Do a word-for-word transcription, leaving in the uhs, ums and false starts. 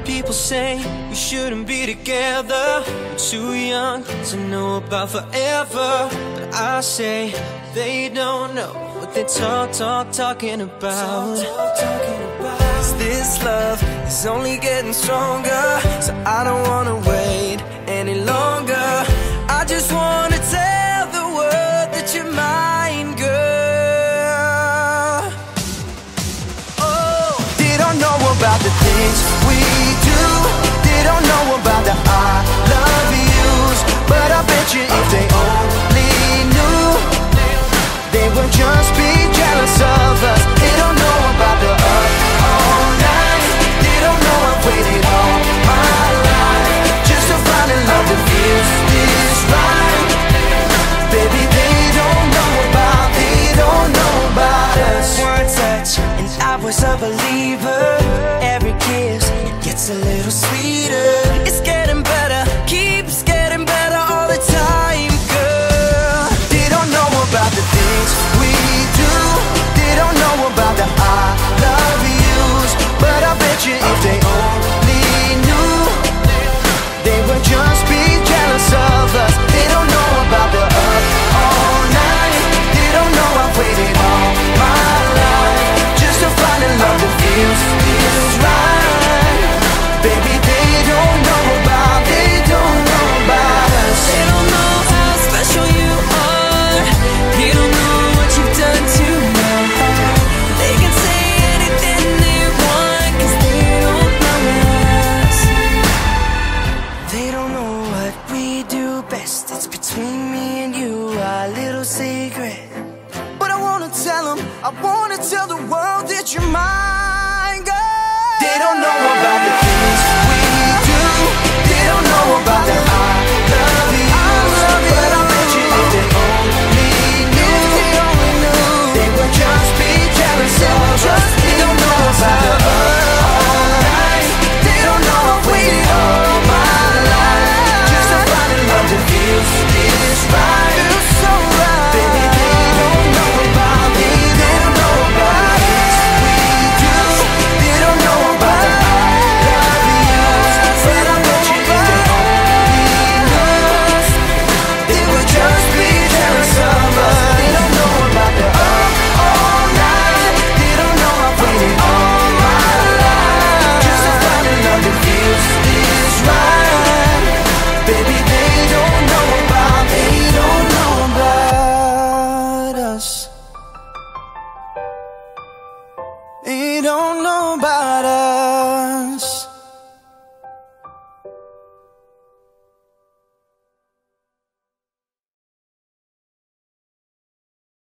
People say we shouldn't be together. We're too young to know about forever. But I say they don't know what they talk, talk, talking about. Cause this love is only getting stronger, so I don't wanna wait any longer. I just wanna tell the world that you're mine, girl. Oh, they don't know about the things we do. They don't know about the I love yous. But I bet you if they only knew, they would just be jealous of us. They don't know about the up all night. They don't know I've waited all my life just to find a love that feels this right. Baby, they don't know about, they don't know about us. One touch and I was a believer. Every kiss gets a little sweeter. It's getting better, keeps getting better all the time, girl. They don't know about the things we do. They don't know about the I love yous. But I bet you if they only knew, they would just be jealous of us. They don't know about the up all night. They don't know I've waited all my life just to find a love that feels feels right. Baby, they don't know about, they don't know about us. They don't know how special you are. They don't know what you've done to my heart. They can say anything they want, cause they don't know us. They don't know what we do best. It's between me and you, our little secret. But I wanna tell them, I wanna tell the world that you're mine, girl. They don't know about the things we do. They don't know about the I love you. But I bet you if they only knew, they would just be jealous of us. They don't know about the all night. They don't know I've waited all my life just to find a love that feels this right. Feels so right. Baby, they don't know about, they don't know about us. We do. They don't know about the I love yous. But I bet you if they only knew, they would just be jealous of us. They don't know about the up all night. They don't know I've waited all my life just to find a love that feels this right. Baby, they don't know about, they don't know about us. They don't know about